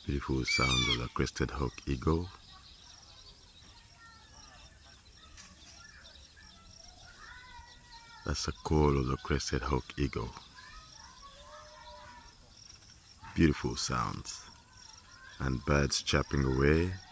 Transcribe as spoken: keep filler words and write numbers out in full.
Beautiful sounds of the crested hawk eagle. That's the call of the crested hawk eagle. Beautiful sounds, and birds chirping away.